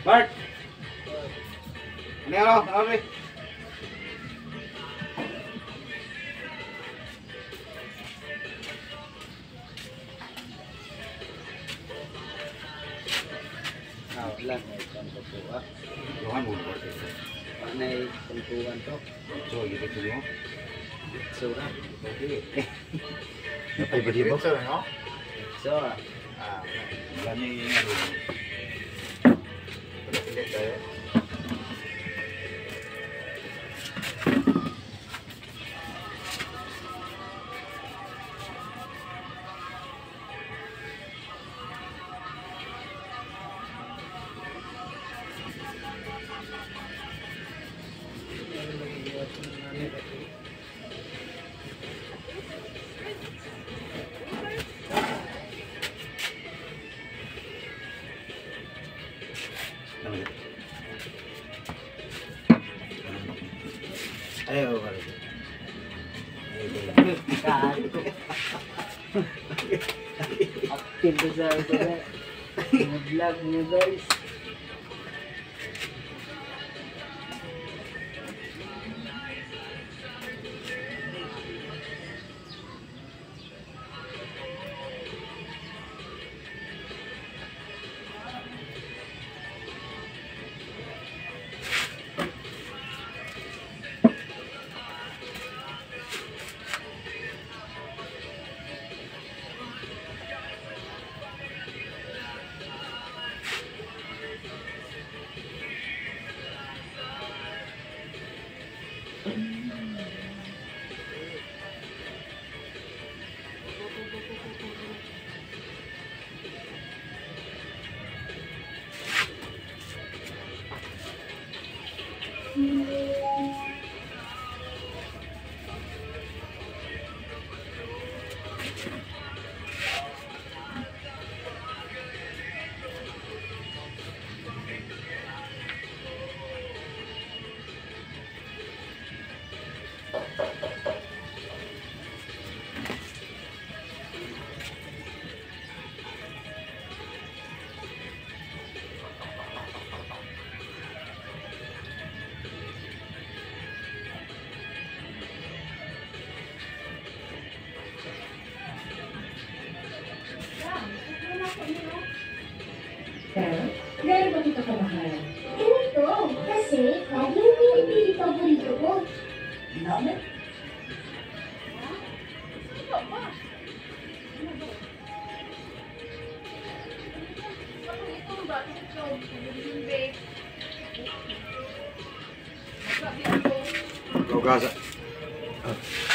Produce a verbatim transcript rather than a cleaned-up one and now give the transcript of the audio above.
Bart! Ano yan o? Ano rin? Ah, wala na itong tutuwa. Tuhan mo ba ito? Panay tuntuan to. So, ikit mo? Sura. Okay. Napay ba di ba? So, ah. Ah, wala niya yung ano. Pagkakilit tayo. Ayaw ba rin? Active na sa ito na. Mag-vlog niyo guys. Pero, gano'n ba ito kamahal? Ganito, kasi lagi yung pinipili paborito ko. Namin? Ikaw gasa.